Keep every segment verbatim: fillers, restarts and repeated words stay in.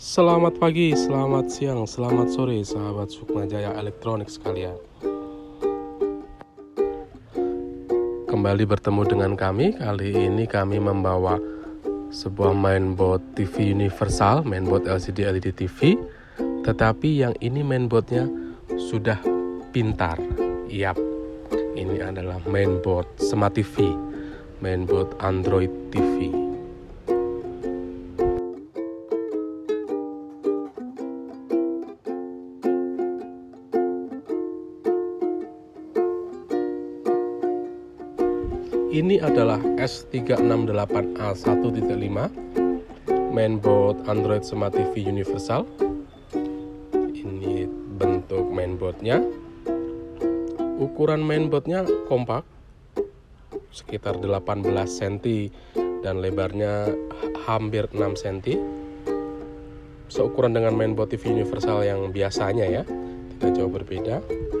Selamat pagi, selamat siang, selamat sore, sahabat Sukma Jaya Elektronik sekalian. Kembali bertemu dengan kami. Kali ini kami membawa sebuah mainboard T V universal, mainboard L C D L E D T V. Tetapi yang ini mainboardnya sudah pintar. Yap, ini adalah mainboard Smart T V, mainboard Android T V. Ini adalah S tiga enam delapan A satu titik lima mainboard Android Smart T V universal. Ini bentuk mainboardnya. Ukuran mainboardnya kompak, sekitar delapan belas sentimeter dan lebarnya hampir enam sentimeter. Seukuran dengan mainboard T V universal yang biasanya ya, tidak jauh berbeda.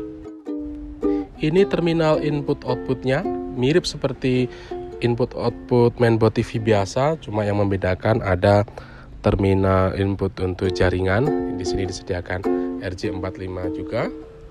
Ini terminal input outputnya, mirip seperti input output mainboard T V biasa, cuma yang membedakan ada terminal input untuk jaringan. Di sini disediakan R J empat puluh lima juga.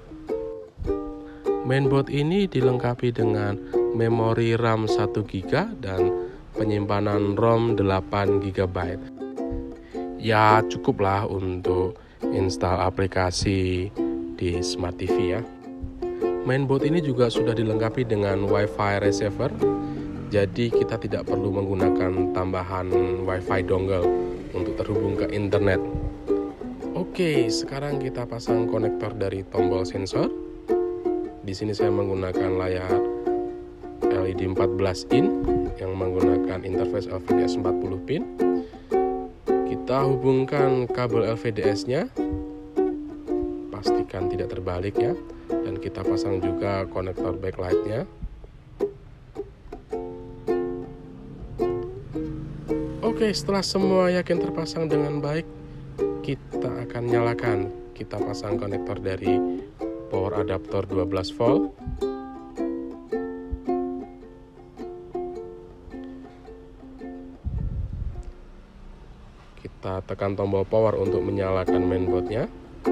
Mainboard ini dilengkapi dengan memori RAM satu giga dan penyimpanan ROM delapan giga byte. Ya cukuplah untuk install aplikasi di Smart T V ya. Mainboard ini juga sudah dilengkapi dengan Wi-Fi receiver, jadi kita tidak perlu menggunakan tambahan Wi-Fi dongle untuk terhubung ke internet. Oke, sekarang kita pasang konektor dari tombol sensor. Di sini saya menggunakan layar L E D empat belas in yang menggunakan interface L V D S empat puluh pin. Kita hubungkan kabel L V D S-nya, pastikan tidak terbalik ya. Dan kita pasang juga konektor backlight-nya. Oke, setelah semua yakin terpasang dengan baik, kita akan nyalakan. Kita pasang konektor dari power adapter dua belas volt. Kita tekan tombol power untuk menyalakan mainboard-nya.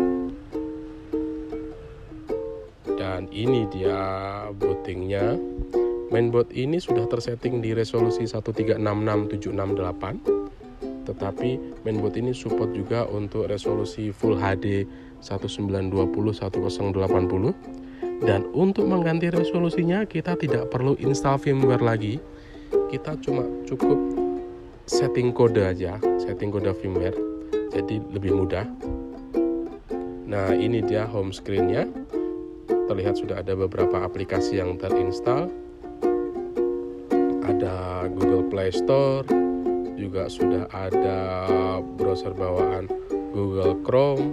Dan ini dia bootingnya. Mainboard ini sudah tersetting di resolusi seribu tiga ratus enam puluh enam tujuh enam delapan, tetapi mainboard ini support juga untuk resolusi Full H D seribu sembilan ratus dua puluh sampai seribu delapan puluh. Dan untuk mengganti resolusinya kita tidak perlu install firmware lagi. Kita cuma cukup setting kode aja, setting kode firmware. Jadi lebih mudah. Nah, ini dia home screen-nya. Terlihat sudah ada beberapa aplikasi yang terinstall. Ada Google Play Store, juga sudah ada browser bawaan Google Chrome.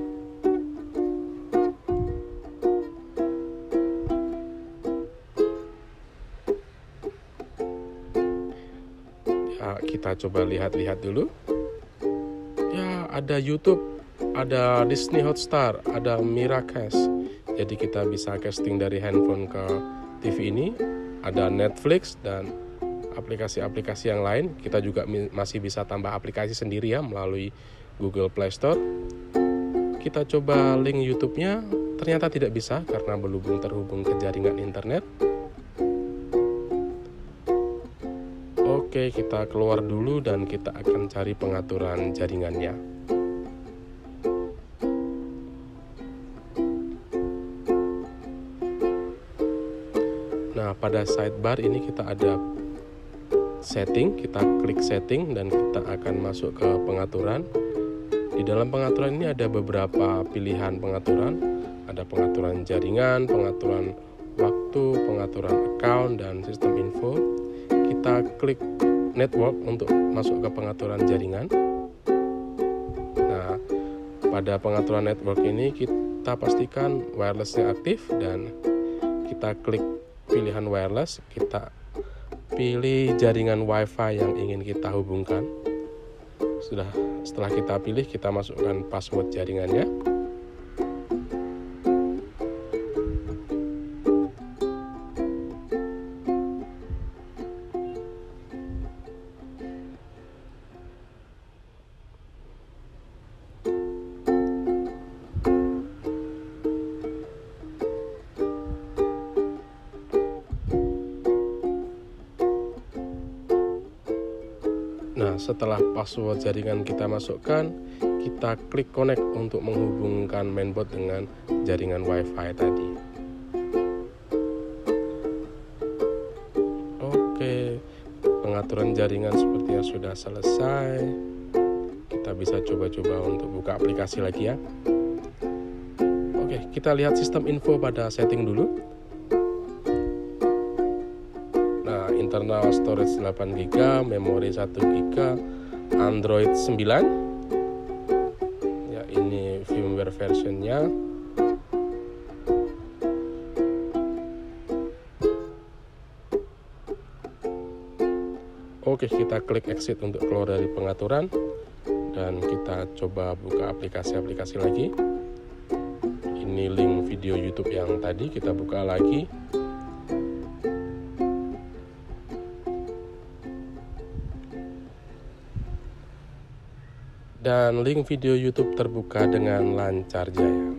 Ya, kita coba lihat-lihat dulu. Ya, ada YouTube, ada Disney Hotstar, ada Miracast. Jadi kita bisa casting dari handphone ke T V ini. Ada Netflix dan aplikasi-aplikasi yang lain. Kita juga masih bisa tambah aplikasi sendiri ya melalui Google Play Store. Kita coba link YouTube-nya, ternyata tidak bisa karena belum terhubung ke jaringan internet. Oke, kita keluar dulu dan kita akan cari pengaturan jaringannya. Nah, pada sidebar ini kita ada setting, kita klik setting dan kita akan masuk ke pengaturan. Di dalam pengaturan ini ada beberapa pilihan pengaturan. Ada pengaturan jaringan, pengaturan waktu, pengaturan account, dan sistem info. Kita klik network untuk masuk ke pengaturan jaringan. Nah, pada pengaturan network ini kita pastikan wirelessnya aktif dan kita klik pilihan wireless, kita pilih jaringan Wi-Fi yang ingin kita hubungkan. Sudah, setelah kita pilih, kita masukkan password jaringannya. Nah, setelah password jaringan kita masukkan, kita klik connect untuk menghubungkan mainboard dengan jaringan WiFi tadi. Oke, pengaturan jaringan sepertinya sudah selesai. Kita bisa coba-coba untuk buka aplikasi lagi ya. Oke, kita lihat sistem info pada setting dulu. Nah, internal storage delapan giga, memori satu giga, Android sembilan. Ya, ini firmware versionnya. Oke, kita klik exit untuk keluar dari pengaturan dan kita coba buka aplikasi-aplikasi lagi. Ini link video YouTube yang tadi kita buka lagi. Dan link video YouTube terbuka dengan lancar jaya.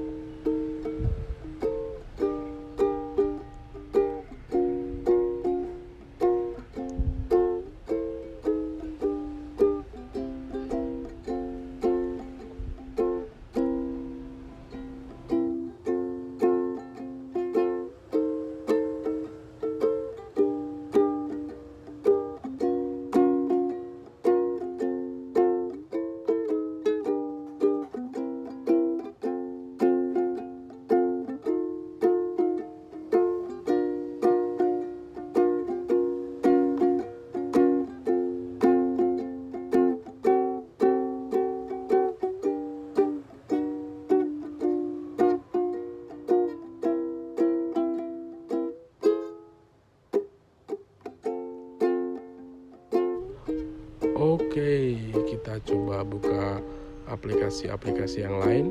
Oke, kita coba buka aplikasi-aplikasi yang lain.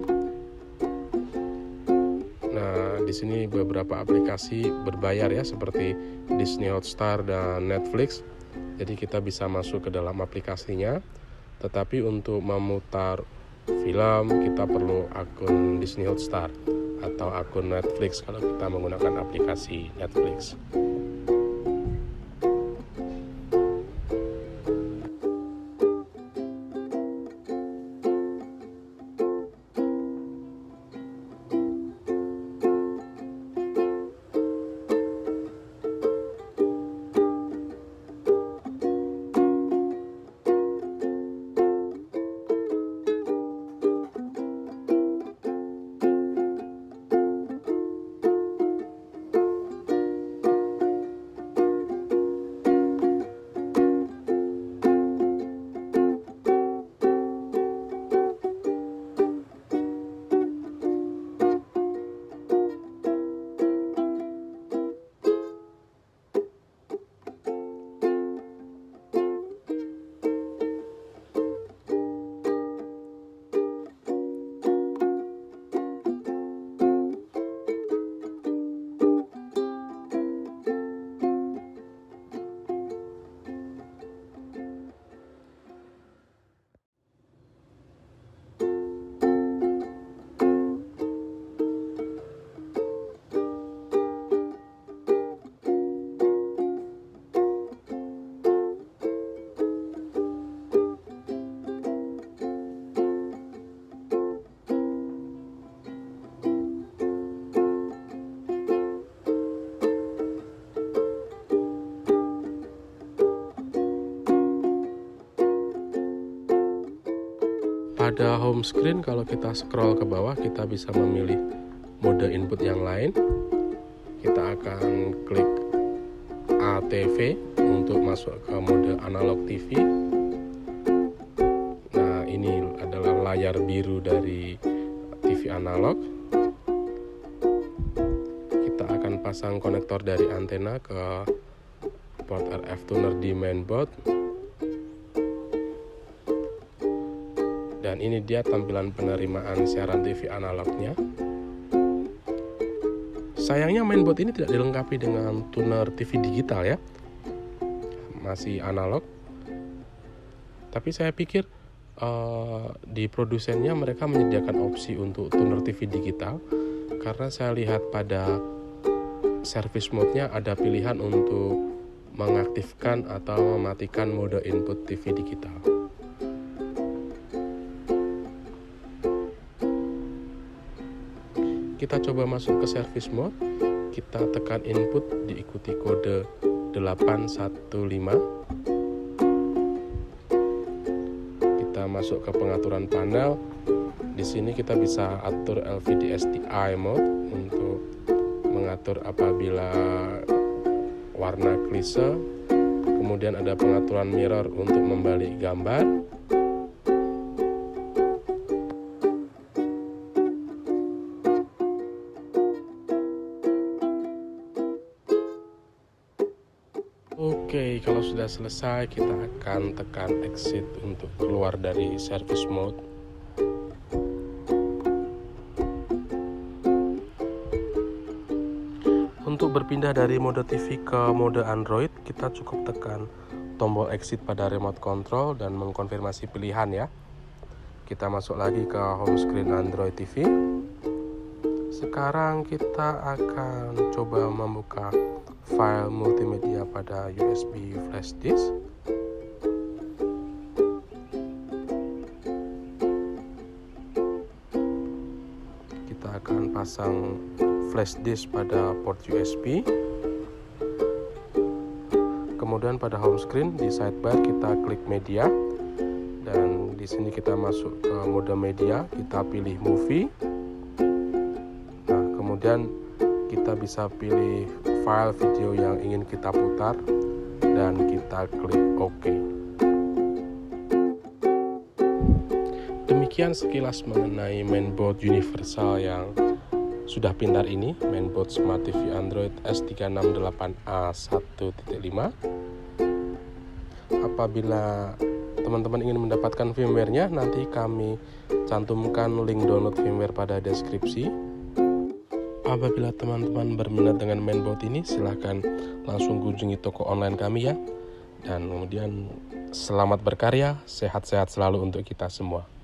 Nah, di sini beberapa aplikasi berbayar ya, seperti Disney Hotstar dan Netflix. Jadi kita bisa masuk ke dalam aplikasinya. Tetapi untuk memutar film, kita perlu akun Disney Hotstar atau akun Netflix kalau kita menggunakan aplikasi Netflix. Pada home screen, kalau kita scroll ke bawah, kita bisa memilih mode input yang lain. Kita akan klik A T V untuk masuk ke mode analog T V. Nah, ini adalah layar biru dari T V analog. Kita akan pasang konektor dari antena ke port R F tuner di mainboard. Dan ini dia tampilan penerimaan siaran T V analognya. Sayangnya mainboard ini tidak dilengkapi dengan tuner T V digital ya, masih analog. Tapi saya pikir uh, di produsennya mereka menyediakan opsi untuk tuner T V digital, karena saya lihat pada service mode-nya ada pilihan untuk mengaktifkan atau mematikan mode input T V digital. Kita coba masuk ke service mode, kita tekan input diikuti kode delapan satu lima. Kita masuk ke pengaturan panel. Di sini kita bisa atur L V D S D I mode untuk mengatur apabila warna klise. Kemudian ada pengaturan mirror untuk membalik gambar. Oke, kalau sudah selesai kita akan tekan exit untuk keluar dari service mode. Untuk berpindah dari mode T V ke mode Android, kita cukup tekan tombol exit pada remote control dan mengkonfirmasi pilihan ya. Kita masuk lagi ke home screen Android T V. Sekarang kita akan coba membuka file multimedia pada U S B flash disk. Kita akan pasang flash disk pada port U S B. Kemudian pada home screen di sidebar kita klik media dan di sini kita masuk ke mode media, kita pilih movie. Nah, kemudian kita bisa pilih file video yang ingin kita putar dan kita klik OK. Demikian sekilas mengenai mainboard universal yang sudah pintar ini, mainboard Smart T V Android S tiga enam delapan A satu titik lima. Apabila teman-teman ingin mendapatkan firmware-nya, nanti kami cantumkan link download firmware pada deskripsi. Apabila teman-teman berminat dengan mainboard ini, silahkan langsung kunjungi toko online kami ya. Dan kemudian selamat berkarya, sehat-sehat selalu untuk kita semua.